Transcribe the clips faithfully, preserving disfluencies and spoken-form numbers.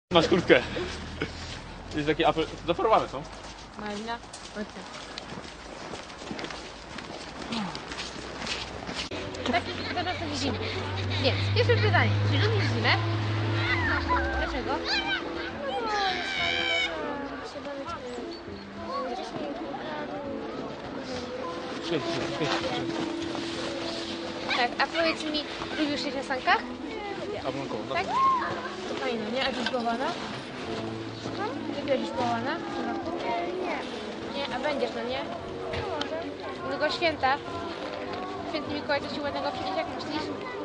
Masz kurtkę. Jest takie apel... Zaparowane są. Malina. Tak, zaraz to zimę. Więc, pierwsze pytanie. Czy lubisz zimę? Dlaczego? Tak, a powiedz mi, lubisz się na sankach? Abłonkowo, Tak? To fajne, nie? A jesteś połowana? Ty będziesz połowana? Nie. Nie, a będziesz, no nie? No go święta. Święty Mikołaj coś ci ładnego przyniesie, jak myślisz?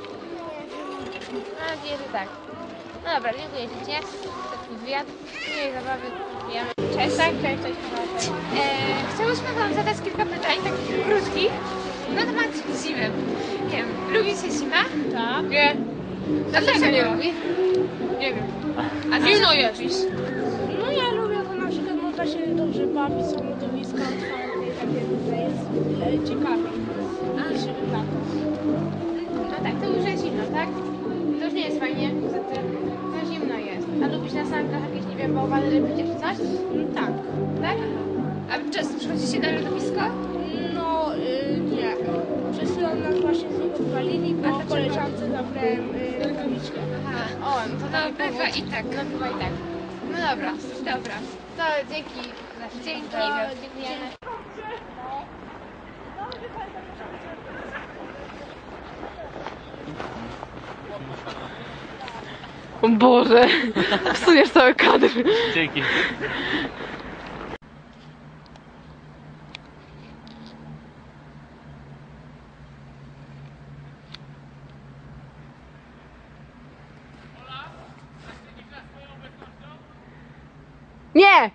A, nadzieję, że tak. No dobra, dziękuję Ci, nie? Taki wywiad. Miłej zabawy. Wiemy. Cześć. Tak, cześć, cześć. cześć. Eee, chciałyśmy Wam zadać kilka pytań, takich krótkich, na temat zimy. Nie wiem, lubicie zimę? Tak. Nie. Dlaczego nie lubi? Nie wiem. A zimno jest. No ja lubię, bo na przykład można się dobrze bawić, są lodowiska otwarte i takie tutaj jest e, ciekawie niż lato. No tak, to już jest zimno, tak? To już nie jest fajnie, niestety. No zimno jest. A lubisz na sankach jakieś, nie wiem, bałwany, ryby czy coś? No, tak. Tak? A często przychodzicie na lodowisko? No y, nie. Przez chwilę nas właśnie z niego walili, bo dlaczego? koleżance zabrałem y, rękawiczkę. Aha, o, no to no, bywa i tak. No bywa i tak. No dobra, dobra. To dzięki. Dzięki. Dziękujemy. O Boże, psujesz cały kadr. Dzięki. Nie!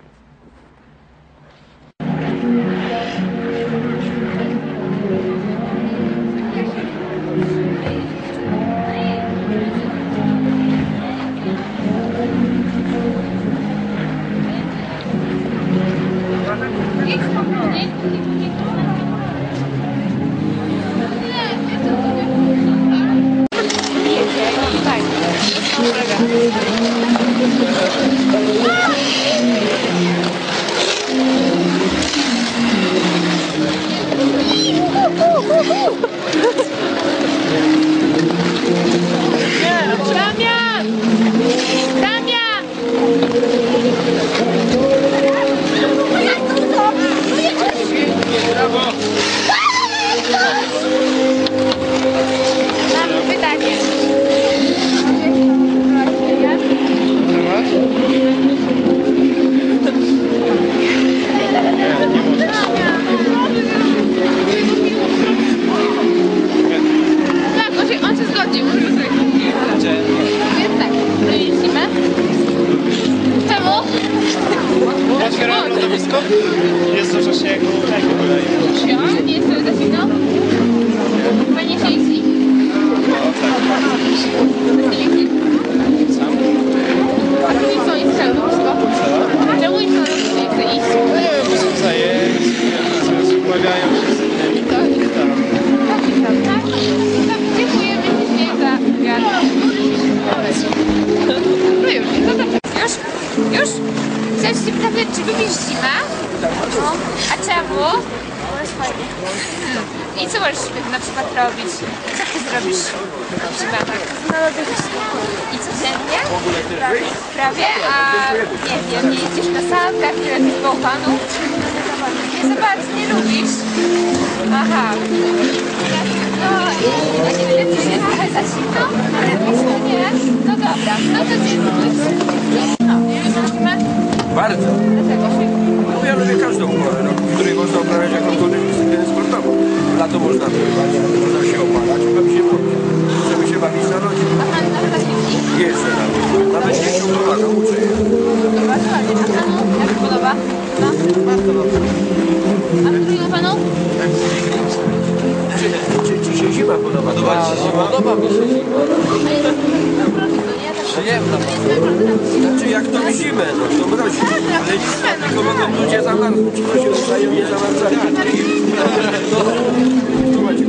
Damian! Damian! Mam pytanie. Tak, on się, on się zgodził. Więc tak, lubisz zimę? Czemu? Otwierałem lodowisko, jest dużo śniegu, tak w ogóle. Ja? Nie jest to za zimno? Fajnie się jeździ? A czemu nie chcą iść na lodowisko? Czemu nie chcą na lodowisko nie chce iść? No nie wiem, bo są zajęci, umawiają się z innymi. Tak, tak. Tak, dziękujemy Ci za wywiad. No już, no dobrze. Już? Już? Chciałam Cię zapytać, czy lubisz zimę? No. A czemu? Bo jest fajnie. Hmm. I co możesz na przykład robić? Co Ty zrobisz w zimę? Na lodowisku. I codziennie? Prawie. Prawie? A nie wiem, nie jeździsz na sankach, nie robisz bałwanów? Nie za bardzo nie lubisz? Aha. No i a nie wiem, czy jest trochę za zimno? Ale blisko nie. No dobra, no to dziękuję. No, lubisz zimę? Bardzo. Dlaczego? No ja lubię każdą porę roku, w której można uprawiać jakąkolwiek dyscyplinę sportową. Lato można pływać, można się opalać, bawić się w wodzie. Możemy się bawić na lodzie. A Pan na chyba śmieci? Jeżdżę na lodzie. Nawet jeśli pomagam, uczę je. Bardzo ładnie. A Panu jak się podoba? No. A drugiego Panu? Czy, czy ci się zima podoba? Podoba ci się zima? Podoba mi się zima. A jest na mrozi, to nie? Tak. No nie wiem, Jest na mrozi, tak. znaczy jak to zimę, no to mrozi. Ale nic, tylko mogą ludzie zamarznąć. To się wzajemnie zamarzają. No, tu macie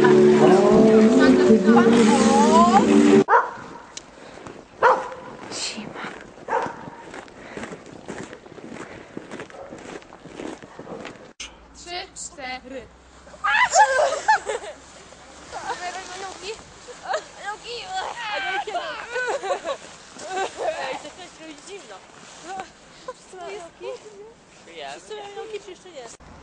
Pan zima. Trzy, cztery. Ej, to też robi zimno. Jest. Nogi czy jeszcze nie?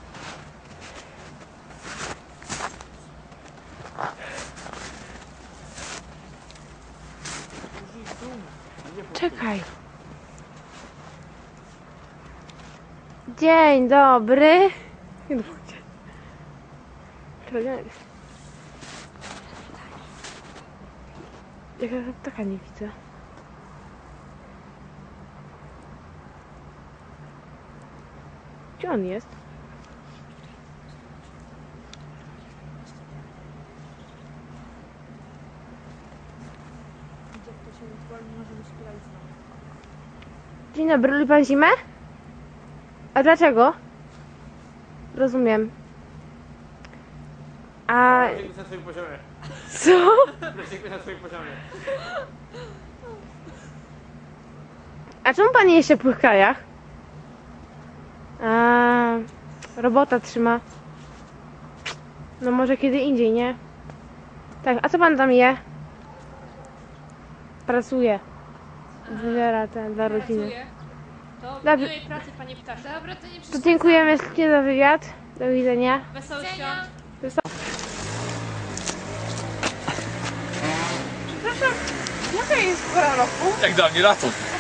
Czekaj. Dzień dobry. Nie dwójcie. Jaka taka nie widzę. Gdzie on jest? Dzień dobry, lubi pan zimę? A dlaczego? Rozumiem. A Jesteśmy na swoim poziomie. co? Jesteśmy na swoim poziomie. A czemu pan nie jest w ciepłych krajach? A, robota trzyma. No może kiedy indziej, nie? Tak, a co pan tam je? Pracuje. Wybiera ten dla rodziny. To Dobrze. miłej pracy, panie ptaszku. Dobra, to nie To przeszkadza. dziękujemy ślicznie za wywiad. Do widzenia. Wesołych Widzenia. świąt. Jaka jest pora roku? Jak dla mnie lato.